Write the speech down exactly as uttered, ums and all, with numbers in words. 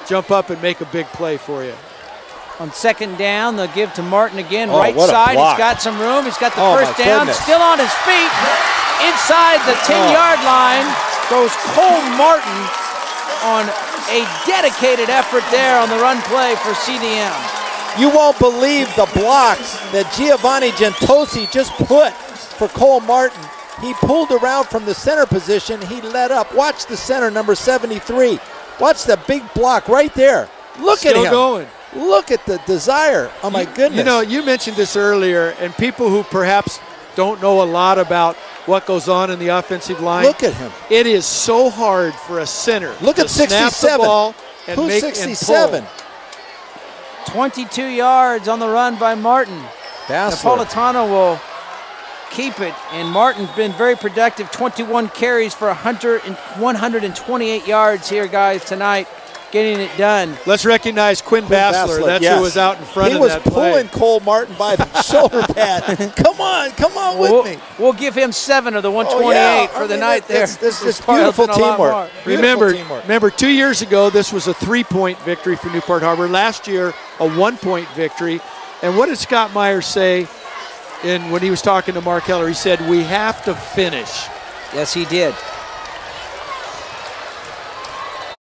jump up and make a big play for you. On second down, they'll give to Martin again, Oh, right what a side. block. He's got some room. He's got the Oh, first my down, goodness. still on his feet. Inside the ten-yard line goes Cole Martin on a dedicated effort there on the run play for C D M. You won't believe the blocks that Giovanni Gentosi just put for Cole Martin. He pulled around from the center position. He let up. Watch the center, number seventy-three. Watch the big block right there. Look Still at him. going. Look at the desire. Oh, my You- goodness. You know, you mentioned this earlier, and people who perhaps don't know a lot about what goes on in the offensive line. Look at him. It is so hard for a center Look to at snap the sixty-seven. ball and Who's make sixty-seven? and pull. twenty-two yards on the run by Martin. Bassler. Napolitano will keep it, and Martin's been very productive. twenty-one carries for one hundred and one hundred twenty-eight yards here, guys, tonight, getting it done. Let's recognize Quinn, Quinn Bassler. Bassler, That's yes. who was out in front he of was that pulling play. Cole Martin by the shoulder pad. Come on, come on with We'll, me. we'll give him seven of the one Oh, twenty-eight yeah. for I the mean, night there. This, this, this Probably beautiful helping a lot teamwork. more. Beautiful Remember, teamwork. remember, two years ago, this was a three-point victory for Newport Harbor. Last year, a one-point victory. And what did Scott Myers say in when he was talking to Mark Heller? He said, we have to finish. Yes, he did.